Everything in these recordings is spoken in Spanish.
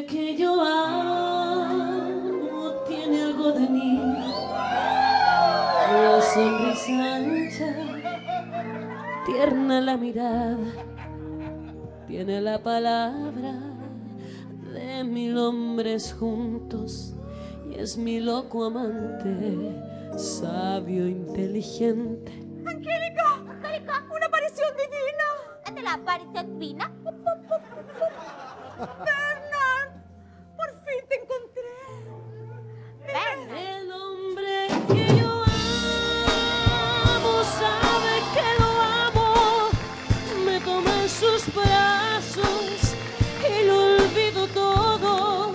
que yo amo tiene algo de mí. La sonrisa ancha, tierna la mirada, tiene la palabra de 1000 hombres juntos y es mi loco amante, sabio, inteligente. ¡Angélica! ¡Angélica! ¡Una aparición divina! ¿Es de la aparición divina? ¡Bernard! ¡Por fin te encontré! El hombre que yo amo sabe que lo amo, me toma en sus brazos y lo olvido todo.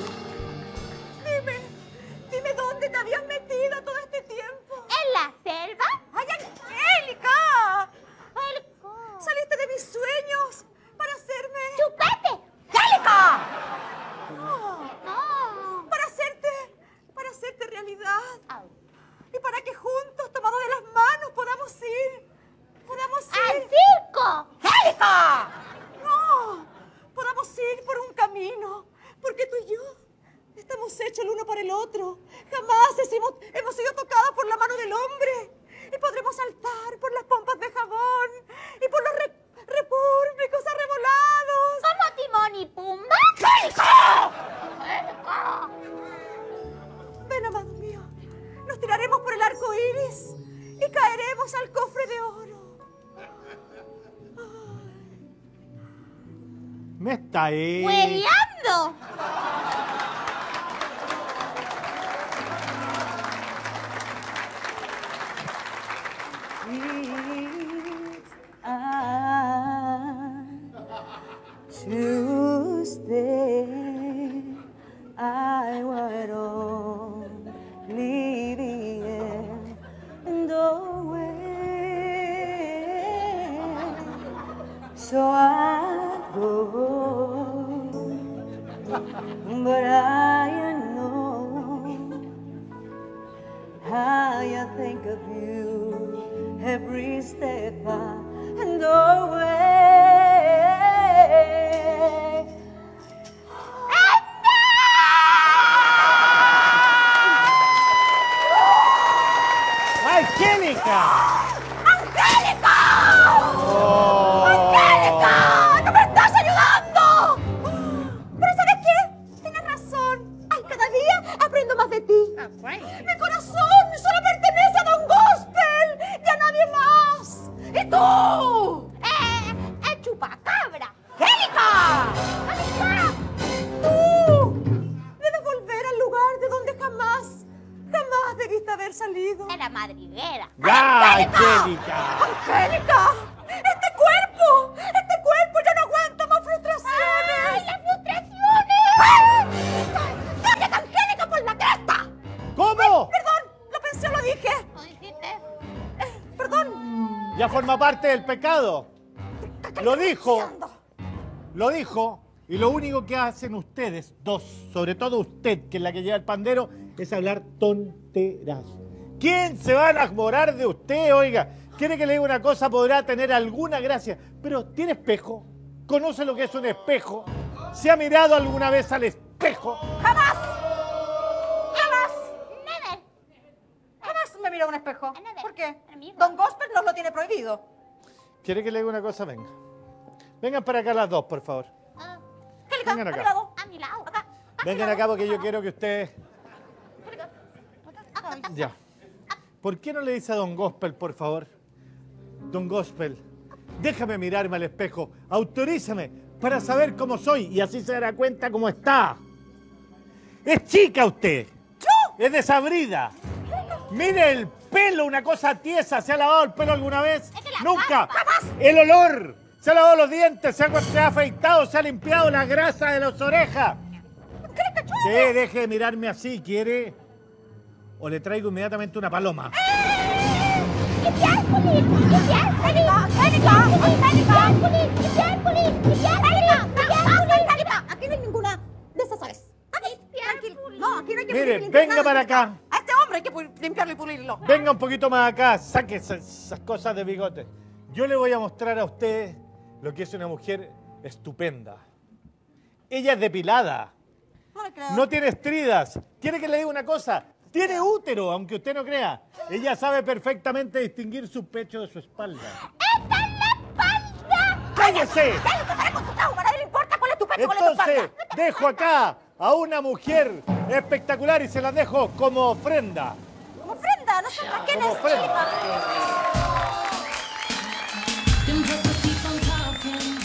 Dime dónde te habías metido todo este tiempo. ¿En la selva? ¡Ay, Angélica! ¡Angélica! Saliste de mis sueños para hacerme... ¡Chupete! ¡Angélica! No. Para hacerte realidad. Au. Y para que juntos, tomados de las manos, podamos ir. ¡Al circo! ¡Angélica! No, podamos ir por un camino. Porque tú y yo estamos hechos el uno para el otro. Jamás hemos sido tocados por la mano del hombre. Y podremos saltar por las pompas de jabón y por los repúblicos arrebolados. ¿Como Timón y Pumba? ¡Angélica! ¡Angélica! Ven, amado mío. Nos tiraremos por el arco iris y caeremos al cofre de oro. Me está ahí. ¡Hueleando! Tuesday, I went on leaving and away. So I go, but I know how you think of you every step and the way. ¡Angélica! ¡Angélica! Oh. ¡Angélica! ¡No me estás ayudando! Pero ¿sabes qué? Tienes razón. Ay, cada día aprendo más de ti. Mi corazón solo pertenece a Don Gospel y a nadie más. ¿Y tú? ¡El chupacabra! ¡Angélica! ¡Angélica! ¡Tú! Debes volver al lugar de donde jamás debiste haber salido. ¡De la madriguera! ¡Ya, Angélica! ¡Angélica! ¡Este cuerpo ya no aguanta más frustraciones! ¡Ay, las frustraciones! ¡Cállate, Angélica, por la cresta! ¿Cómo? Perdón, lo pensé o lo dije. ¿Lo dijiste? Perdón. Ya forma parte del pecado. Lo dijo. Lo dijo. Y lo único que hacen ustedes dos, sobre todo usted, que es la que lleva el pandero, es hablar tonteras. ¿Quién se va a enamorar de usted, oiga? ¿Quiere que le diga una cosa? Podrá tener alguna gracia, pero ¿tiene espejo? ¿Conoce lo que es un espejo? ¿Se ha mirado alguna vez al espejo? ¡Jamás! Never. ¡Jamás me miro a un espejo! Never. ¿Por qué? Amigo. Don Gospel nos lo tiene prohibido. ¿Quiere que le diga una cosa? Venga. Vengan para acá las dos, por favor. Angélica, Vengan a acá. mi lado. A mi lado. Acá. Vengan acá porque yo quiero que usted... Ya. ¿Por qué no le dice a Don Gospel, por favor? Don Gospel, déjame mirarme al espejo, autorízame para saber cómo soy y así se dará cuenta cómo está. Es chica usted. Es desabrida. Mire el pelo, una cosa tiesa. ¿Se ha lavado el pelo alguna vez? Nunca. El olor. Se ha lavado los dientes, se ha afeitado, se ha limpiado la grasa de las orejas. Sí, deje de mirarme así, ¿quiere? O le traigo inmediatamente una paloma. Aquí no hay ninguna de esas aves. No, aquí no hay que Mire, limpiar venga nada. para acá. A este hombre hay que limpiarlo y pulirlo. Venga un poquito más acá, saque esas cosas de bigote. Yo le voy a mostrar a usted lo que es una mujer estupenda. Ella es depilada. le creo. No tiene estridas. ¿Quiere que le diga una cosa? Tiene útero, aunque usted no crea. Ella sabe perfectamente distinguir su pecho de su espalda. ¡Esta es la espalda! ¡Cállese! ¿Qué es lo que haré con tu trauma? A nadie le importa cuál es tu pecho, cuál es tu Entonces, espalda. dejo acá a una mujer espectacular y se la dejo como ofrenda. Como ofrenda, no sé para qué Como ofrenda. Them hustlers keep on talking.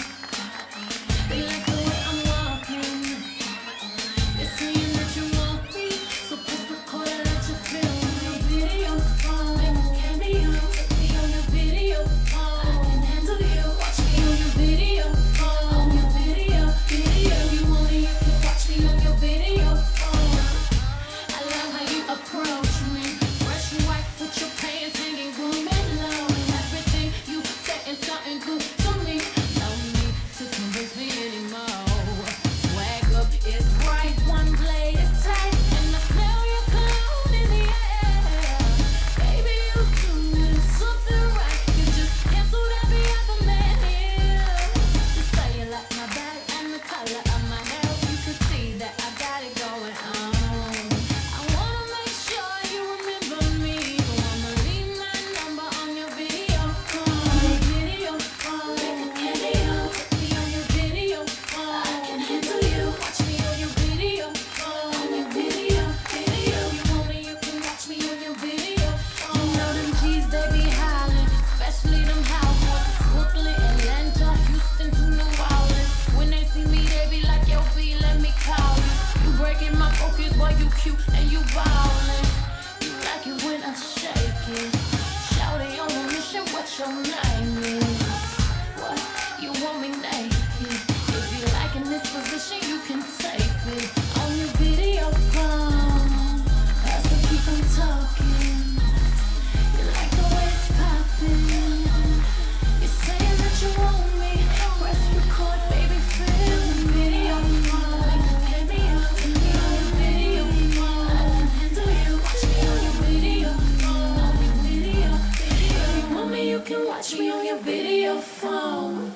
They like the way I'm walking. They're saying that you want me, so press record and let you feel me. Video phone, make a cameo. Put me on your video phone. I can handle you. Watch me on your video phone. On your video. You want me, you can watch me on your video phone. I love how you approach me. Fresh and white with your pants hanging, grooming low. Everything you say is something good to me. No need to convince me anymore. Swag up is right, one blade is tight, and I smell your cologne in the air. Baby, you doing something right. You just canceled every other man here. You say you like my bag and the color of my hair. You can see that I got it going on. I wanna make sure you remember me, so I'ma leave my number on your video phone. Video phone, make a cameo. Put me on your video phone. I can handle you. Watch me on your video phone. On your video. You want me, you can watch me on your video phone. You know them G's, they be hollering, especially them house boys. Brooklyn, Atlanta, Houston to New Orleans. When they see me, they be like, yo, B, let me call you. You breaking my focus, boy, you cute and you ballin'. You like it when I shake it. Shout it on a mission, what your name is? What? You want me naked? If you like in this position, you can take it. On your video phone, that's what keep on talking. You like the way it's popping. You're saying that you want me. Press record, baby, feel the video phone. Make a cameo. Put me on your video phone. I can handle you. Watch me on your video phone. On your video. If you want me, you can watch me on your video phone.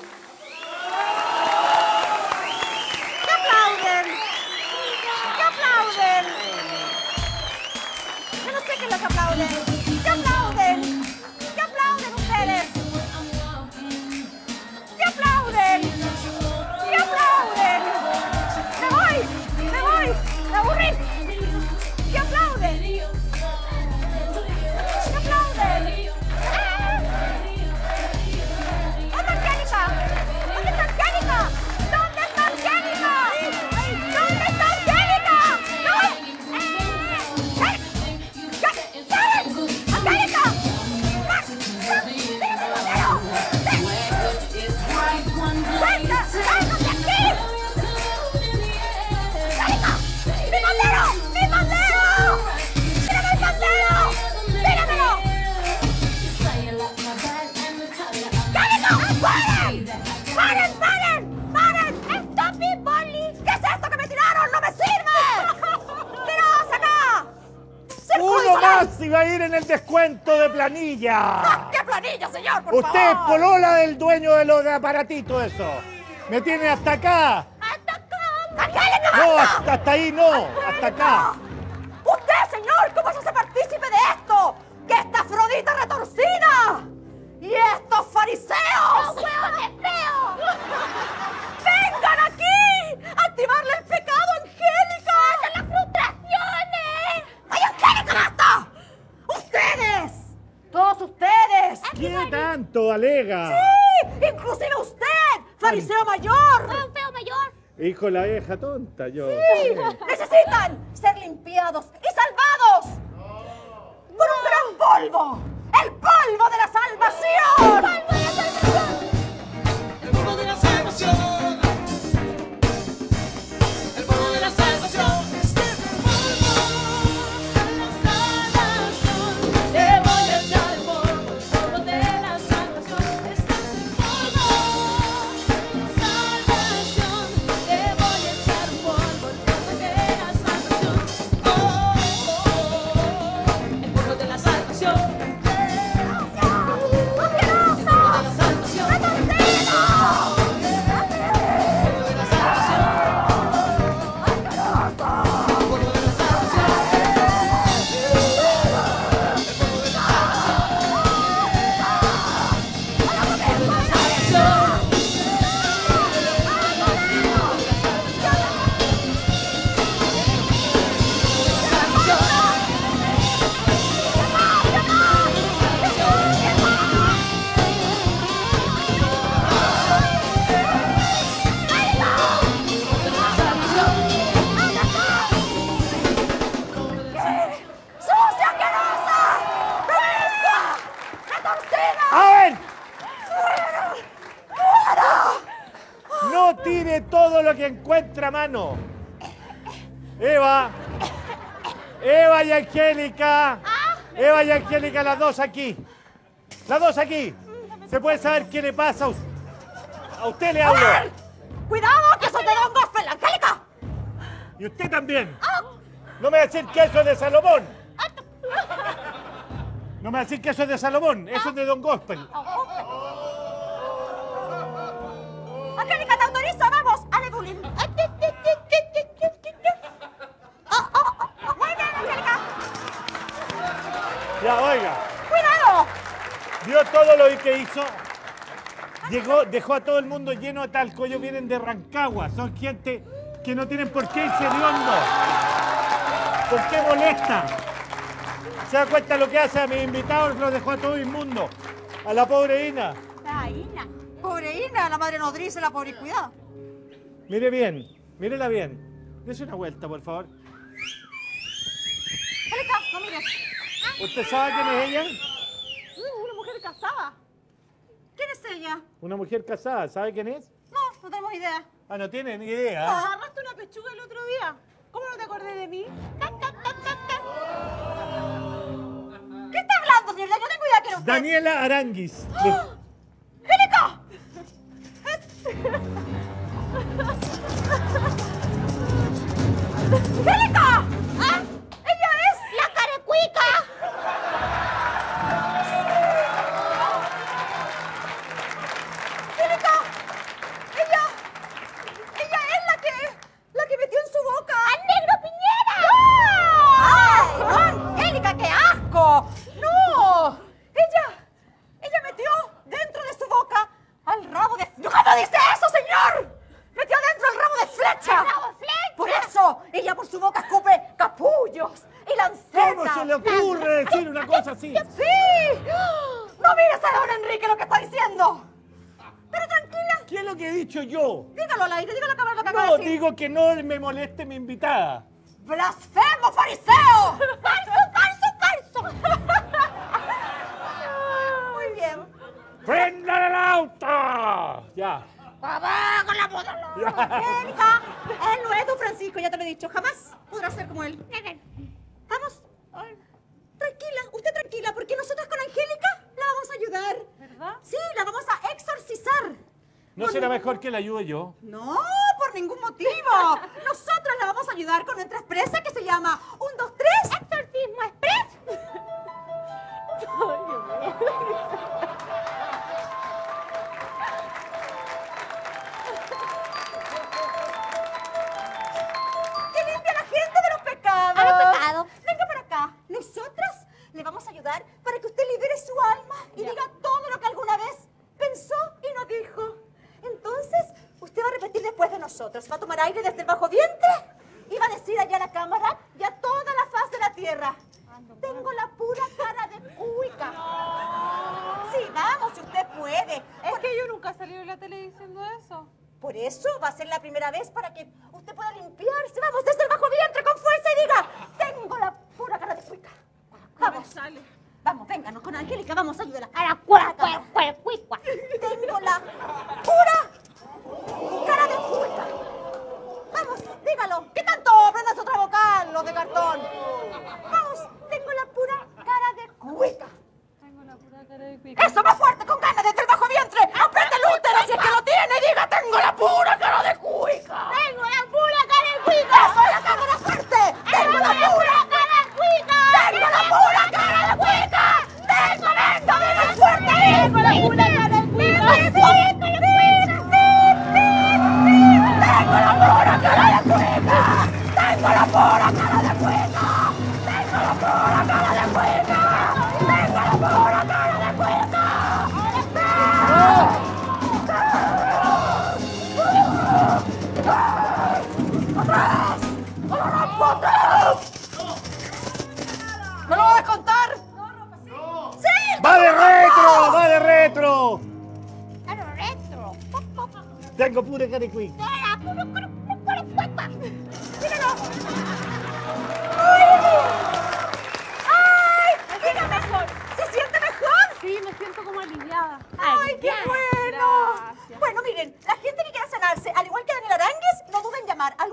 ¡Que aplauden! ¡Que aplauden! Yo no sé qué es lo que aplauden. ¡Que aplauden! ¡Que aplauden ustedes! ¡Que aplauden! ¡Que aplauden! ¡Me voy! ¡Me voy! ¡Me aburrí! ¡Que aplauden! ¡Que aplauden! ¡Ah! ¿Dónde está Angélica? ¿Dónde está Angélica? ¿Dónde está Angélica? ¿Dónde está Angélica? ¡No! ¡Angélica! ¡Dígame, bandero! ¡Suelta! ¡Sálgate aquí! ¡Angélica! ¡Mi bandero! ¡Mi bandero! ¡Dígame el bandero! ¡Dígamelo! ¡Angélica! ¡Paren! ¡Paren, paren! ¡Paren! ¡Stop it, Polly! ¿Qué es esto que me tiraron? ¡No me sirve! ¡Tiraos acá! ¡Uno más y va a ir en el descuento de planilla! ¡Qué planilla, señor, por Usted es favor! polola del dueño de los aparatitos, eso. Me tiene hasta acá. ¡Hasta acá! ¡Angélica, No, basta! hasta ahí no. Hasta acá. ¡Usted, señor! ¿Cómo se hace partícipe de esto? ¡Que esta Afrodita retorcida! ¡Y estos fariseos! ¡Huevos de feo! ¡Vengan aquí! ¡A activarle el pecado, Angélica! ¡Las frustraciones! ¡Ay, Angélica, basta! ¡Ustedes! ¡Todos ustedes! ¿Qué tanto alega? ¡Sí! ¡Inclusive usted! ¡Fariseo mayor! ¡Un feo mayor! Hijo de la vieja tonta, yo. ¡Sí! ¡Necesitan ser limpiados y salvados! ¡Por un gran polvo! ¡El polvo de la salvación! ¡Polvo de la salvación! El polvo de la salvación. El polvo de la salvación. Este polvo de la salvación, te voy a echar polvo de la salvación. Este es el polvo de la salvación, te voy a echar polvo de la salvación. El polvo de la salvación. ¡Asqueroso! ¡Retorcido! otra mano. Eva. Eva y Angélica. Eva y Angélica, las dos aquí. Las dos aquí. ¿Se puede saber qué le pasa a usted? Le hablo. ¡Ay! ¡Cuidado, que eso te da un gospel, Angélica! Y usted también. No me va a decir que eso es de Salomón. No me va a decir que eso es de Salomón. Eso es de Don Gospel. Angélica, te autorizo, vamos, ale bullying. Muy bien, Angélica. Ya, oiga. ¡Cuidado! ¿Vio todo lo que hizo? Dejó a todo el mundo lleno de talco. Ellos vienen de Rancagua. Son gente que no tienen por qué irse de hondo. ¿Por qué molesta? ¿Se da cuenta lo que hace a mis invitados? Los dejó a todo inmundo. A la pobre Ina. La Ina. Pobre Ina, la madre nodriza, la pobre cuidado. Mire bien. Mírela bien. Dese una vuelta, por favor. Angélica, no mires. ¿Usted sabe quién es ella? Una mujer casada. ¿Quién es ella? Una mujer casada. ¿Sabe quién es? No, no tenemos idea. Ah, no tiene ni idea. Agarraste una pechuga el otro día. ¿Cómo no te acordé de mí? ¿Qué está hablando, señorita? Yo tengo idea que no usted. Daniela Aranguis. ¡Angélica! ¡Angélica! ¿Ah? ¡Ella es la carecuica! ¡Angélica! ¡Ella es la que metió en su boca! ¡Al negro Piñera! ¡Ay, no, Angélica, qué asco! ¡No! Ella metió dentro de su boca al rabo de... ¡No dice eso, señor! ¡Metió dentro el rabo de flecha! ¡El rabo de flecha! Por eso, ella por su boca escupe capullos y lancetas. ¿Cómo se le ocurre decir una cosa así? ¡Sí! ¡No mires a don Enrique lo que está diciendo! Pero tranquila, ¿Qué es lo que he dicho yo? dígalo al aire, dígalo a cámara lo que acaba No, de decir. digo que no me moleste mi invitada. ¡Blasfemo, fariseo! ¡Falso, falso, falso! Muy bien. ¡Prendan el auto! Ya. ¡Abajo la puta! Angélica, él no es don Francisco, ya te lo he dicho. Jamás podrá ser como él. ¿Vamos? Tranquila, usted tranquila, porque nosotros con Angélica la vamos a ayudar. ¿Verdad? Sí, la vamos a exorcizar. ¿No será mejor que la ayude yo? No, por ningún motivo. Nosotros la vamos a ayudar con nuestra expresa que se llama 1, 2, 3. ¡Exorcismo express! Que limpia a la gente de los pecados. A los pecados. Venga para acá. Nosotros le vamos a ayudar para que usted libere su alma y diga todo lo que alguna vez pensó y no dijo. Entonces, usted va a repetir después de nosotros. Va a tomar aire desde el bajo vientre y va a decir allá a la cámara y a toda la faz de la tierra. Tengo la pura cara de cuica. Sí, vamos, si usted puede. Es que yo nunca he salido en la tele diciendo eso. Por eso va a ser la primera vez para que usted pueda limpiarse. Vamos, desde el bajo vientre con fuerza y diga, tengo la pura cara de cuica. Vamos, Sale. vamos, vénganos con Angélica, vamos, ayúdela. ¡A la cuerda, cuicua! Tengo la pura cara de cuica. Vamos, dígalo. ¿Qué tanto? Aprendas otra vocal, los de cartón. Vamos, tengo la pura cara de cuica. Tengo la pura cara de cuica. Eso, más fuerte, con ganas, desde el bajo vientre. Apriete el útero si es que lo tiene y diga, tengo la pura cara de cuica. ¡Tengo la pura cara de cuica! ¡Eso, la cámara fuerte! ¡Tengo la pura cara de cuica! ¡Tengo la pura cara de cuica! ¡Tengo, venga, venga, fuerte! ¡Tengo la pura cara de cuica! ¡Tengo la pura cara de cuica! ¡Tengo la pura cara de cuica! ¡Tengo la pura cara de cuica! ¡Tengo la pura cara de cuica! ¡Atrás! ¡Atrás! ¿Me lo vas a contar? ¡Sí! ¡Va de retro! ¡Va de retro! ¡A lo retro! Tengo pura cara de cuica. ¡A la pura cuica! ¡Dígalo! ¡Ay! ¡Diga mejor! ¿Se siente mejor? Sí, me siento como aliviada. ¡Ay, qué bueno! Gracias. Bueno, miren, la gente que quiera sanarse, al igual que Daniel Arangues, no duden en llamar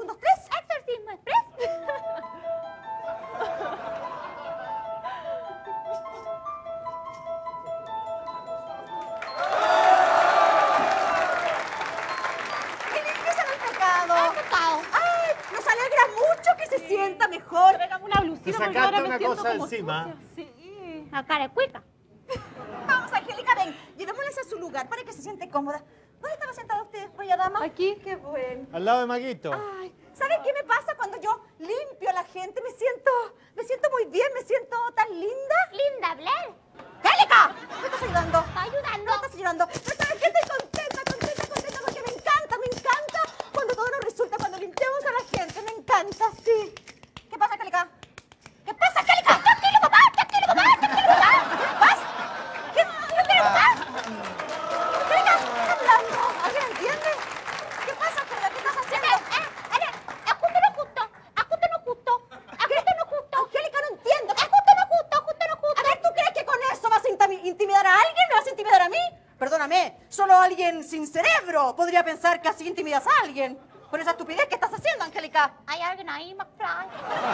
se sienta mejor. Tráigame una Te blusita porque sacaste ahora me una siento cosa como encima. sucia. Sí. A carecuica. Vamos, Angélica, ven. Llevémosles a su lugar para que se siente cómoda. ¿Dónde estaba sentada usted, bella dama? Aquí. Qué bueno. Al lado de Maguito. Ay, ¿sabe qué me pasa cuando yo limpio a la gente? Me siento muy bien, me siento tan linda. Linda Blair. ¡Angélica! ¿Me estás ayudando? Está ayudando. No estás ayudando. Pero ¿sabes qué? Estoy contenta porque me encanta cuando todo nos resulta, cuando limpiamos a la gente. Me encanta, sí. ¿Qué pasa, Angélica? ¿Qué pasa, Angélica? Tranquilo, papá. ¿Qué pasa? ¿Qué pasa? Angélica, ¿qué hablando? ¿Alguien entiende? ¿Qué pasa, Angélica? ¿Qué estás haciendo? Ajústelo justo. Angélica, no entiendo. A ver, ¿tú crees que con eso vas a intimidar a alguien? ¿Me vas a intimidar a mí? Perdóname, solo alguien sin cerebro podría pensar que así intimidas a alguien. Por esa estupidez que estás haciendo, Angélica. Hay alguien ahí, McFly.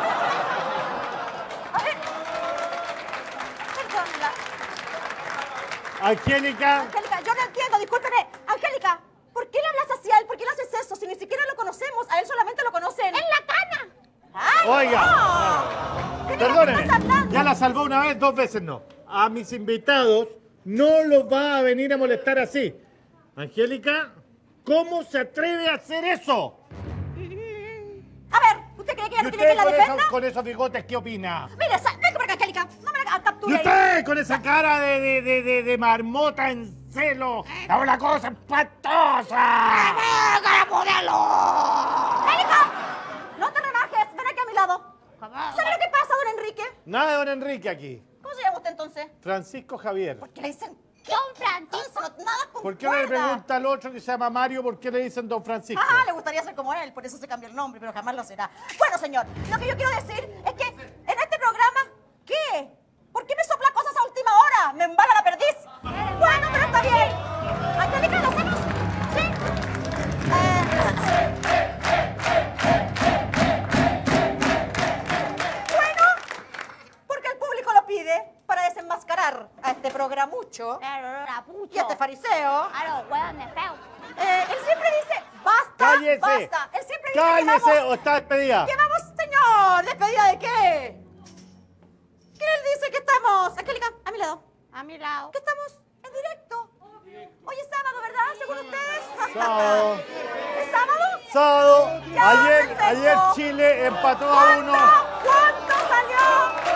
A ver. Perdónala. Angélica. Angélica, yo no entiendo, discúlpeme. Angélica, ¿por qué le hablas así a él? ¿Por qué le haces eso? Si ni siquiera lo conocemos, a él solamente lo conocen. En la cana. ¡Ay, Oiga. no! Angélica, ¿qué Perdóneme. estás hablando? Ya la salvó una vez, 2 veces no. A mis invitados no los va a venir a molestar así. Angélica, ¿cómo se atreve a hacer eso? A ver, ¿usted cree que ella ¿Y no tiene que la usted defenda? con esos bigotes qué opina? Mira, venga para acá, Angélica. No me la ¿Y capture. usted con esa cara de marmota en celo? ¡Es una cosa espantosa! ¡Angélica! No te relajes, ven aquí a mi lado. ¿Sabe lo que pasa, don Enrique? Nada de don Enrique aquí. ¿Cómo se llama usted entonces? Francisco Javier. ¿Por qué le dicen Don Francisco. Francisco? Nada con ¿Por qué no le pregunta al otro que se llama Mario por qué le dicen don Francisco? Ah, le gustaría ser como él, por eso se cambió el nombre, pero jamás lo será. Bueno, señor, lo que yo quiero decir es que en este programa, ¿qué? ¿Por qué me sopla cosas a última hora? ¿Me embala la perdiz? Bueno, pero está bien. Angélica, ¿lo hacemos? ¿Sí? Bueno, porque el público lo pide para desenmascarar a este programucho Pero la pucho. y a este fariseo. A los hueones feos. Él siempre dice, basta, ¡Cállese! basta. Él siempre dice ¡Cállese o está despedida! que vamos, señor, ¿despedida de qué? ¿Qué él dice que estamos? Angélica, a mi lado. A mi lado. Que estamos en directo. Hoy es sábado, ¿verdad? Según ustedes. Sábado. ¿Es sábado? Sábado. Ya, Ayer perfecto. Chile empató a 1. ¿Cuánto salió?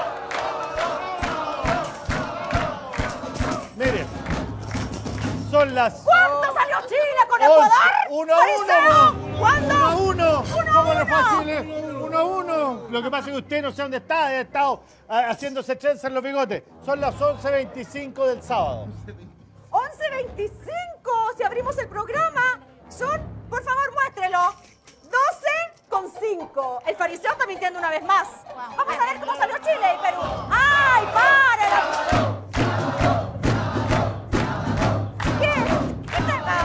Miren. Son las ¿Cuánto salió Chile con 11. Ecuador? 1 a ¡Fariseo! 1. ¿Cuándo? 1 a 1. Uno a ¿Cómo le fue a uno. Chile? 1 a 1. Lo que pasa es que usted no sé dónde está. Ha estado haciéndose trenzas en los bigotes. Son las 11:25 del sábado. 11:25, si abrimos el programa, son, por favor, muéstrelo, 12:05. El fariseo está mintiendo una vez más. Vamos a ver cómo salió Chile y Perú. ¡Ay, párela! ¿Qué tema?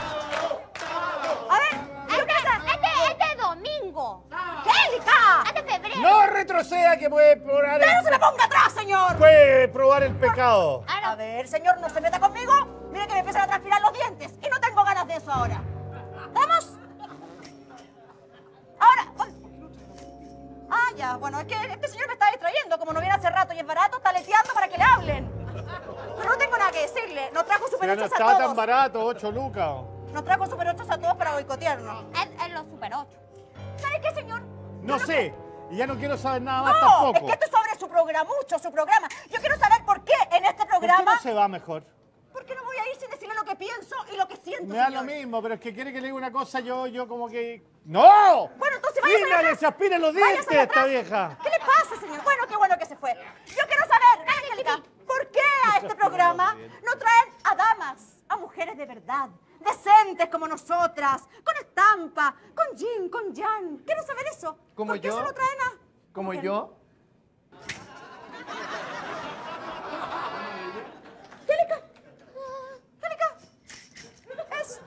A ver, yo qué sé. Este domingo. ¡Angélica! Este febrero. No retroceda que puede probar ¡Que no se me ponga atrás, señor! puede probar el pecado. A ver, señor, no se meta conmigo. Mire que me empiezan a transpirar los dientes y no tengo ganas de eso ahora. ¿Vamos? Ahora. Ah, ya, bueno, es que este señor me está distrayendo. Como no viene hace rato y es barato, está leteando para que le hablen. Pero no tengo nada que decirle. Nos trajo Super Pero no 8 a está tan todos. barato, 8 lucas. Nos trajo Super 8 a todos para boicotearnos. Es los Super 8. ¿Sabe qué, señor? No Yo sé. Y ya no quiero saber nada más No, tampoco. es que esto es sobre su programucho, su programa. Yo quiero saber por qué en este ¿Por qué programa... no se va mejor? ¿Por qué no voy a ir sin decirle lo que pienso y lo que siento, Me da señor? lo mismo, pero es que quiere que le diga una cosa, yo como que... ¡No! Bueno, entonces váyase Dígale, atrás. se aspira los Váyase dientes esta atrás. vieja. ¿Qué le pasa, señor? Bueno, qué bueno que se fue. Yo quiero saber, Angélica, ¿por qué a este programa no traen a damas, a mujeres de verdad, decentes como nosotras, con estampa, con Jin, con Jan? Quiero saber eso. ¿Como ¿Por qué yo? se lo traen a...? Como ¿Cómo que yo. Angélica. Angélica. Es...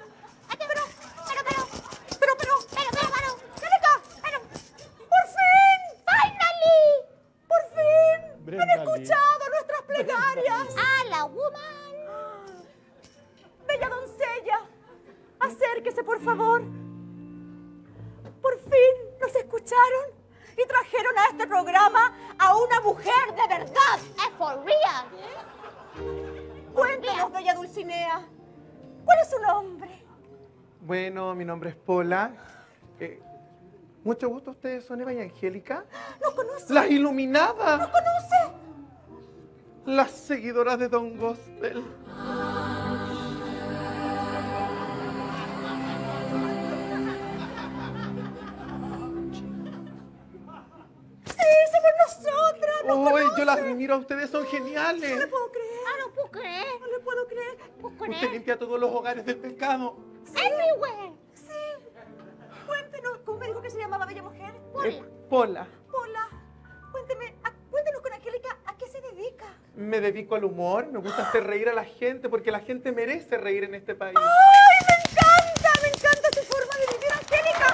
Pero. Angélica. Por fin. Finally. Por fin. Brenda Han Lee. escuchado nuestras plegarias. A la woman. Bella doncella, acérquese, por favor. Por fin nos escucharon y trajeron a este programa a una mujer de verdad. Es for real. Cuéntanos, bella Dulcinea, ¿cuál es su nombre? Bueno, mi nombre es Pola. Mucho gusto, ¿ustedes son Eva y Angélica? ¿No conoce? ¡Las iluminadas! ¿No conoce? Las seguidoras de Don Gospel. Sí, somos nosotras. ¿No ¡Uy, conoce? yo las admiro a ustedes, son No geniales! le puedo creer. Ah, no puedo creer. No le puedo creer. ¿Puedo Usted creer? limpia todos los hogares del pecado. Everywhere. Sí. Cuéntenos, ¿cómo me dijo que se llamaba bella mujer? Pola, Hola. Cuéntenos con Angélica, ¿a qué se dedica? me dedico al humor, me gusta hacer reír a la gente porque la gente merece reír en este país. ¡Ay, me encanta! Me encanta su forma de vivir, Angélica.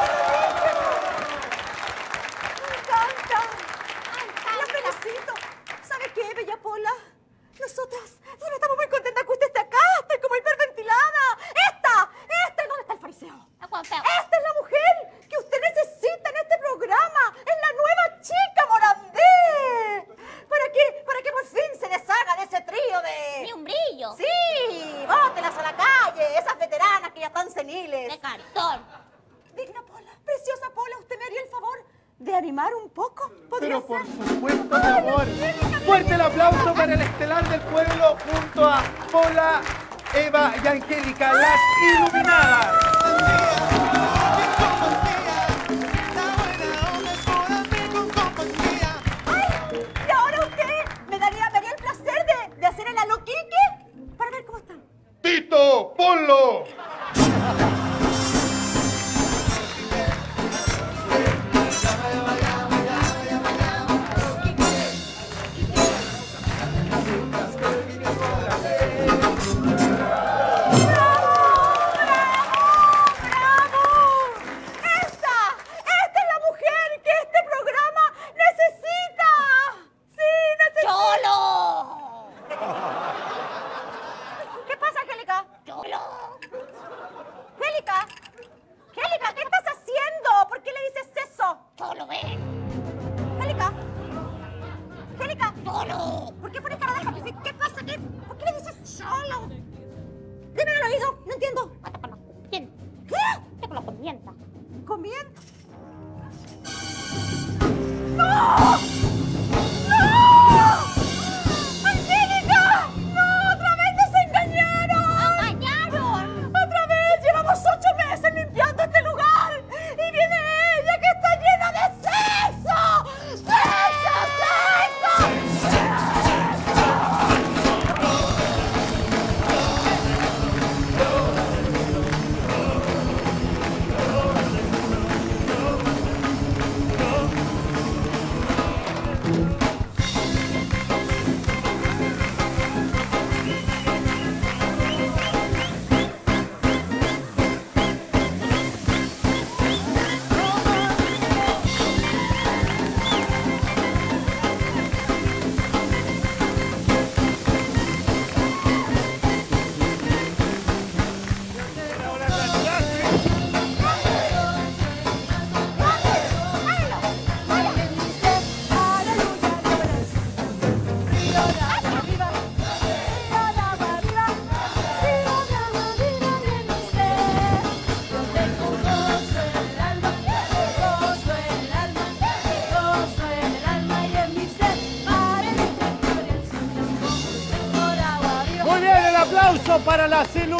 Me encanta. La felicito. ¿Sabe qué, bella Pola? Nosotras estamos muy contentas que usted esté acá. Estoy como hiperventilada. ¿Dónde está el fariseo? Es Juan Feo. Esta es la mujer que usted necesita en este programa. Es la nueva chica Morandé. Para que por fin se deshaga de ese trío Ni de... un brillo. Sí, bótelas a la calle, esas veteranas que ya están seniles. De cartón. Digna Pola, preciosa Pola, ¿usted me haría el favor de animar un poco? ¿Podría Pero por ser? supuesto, mi amor. Fuerte el aplauso para el estelar del pueblo junto a Pola, Eva y Angélica, las iluminadas. ¡Ay! Y ahora usted me daría el placer de hacer el aloquique para ver cómo están. ¡Tito, ponlo! ¡Bravo! ¡Esta es la mujer que este programa necesita! ¡Sí, necesita! ¡Cholo! ¿Qué pasa, Angélica? ¡Cholo! ¡Angélica! ¡Angélica, qué estás haciendo! ¿Por qué le dices eso? ¡Cholo, ven! ¡Angélica! ¡Angélica! ¡Cholo! ¿Por qué pones cara de japonés? ¿Qué pasa? ¿Por qué le dices solo? Dímelo al oído, no entiendo. Hasta con la pimienta. ¿Qué? Hasta con la pimienta. ¿Comiendo? ¡No! ¡No! ¡Angélica! ¡No! ¡Otra vez nos engañaron! ¡Engañaron! ¡Otra vez! Llevamos 8 meses limpiando este lugar. Y viene ella que está llena de sexo. ¡Sexo! Muy bien, el aplauso para las iluminadas.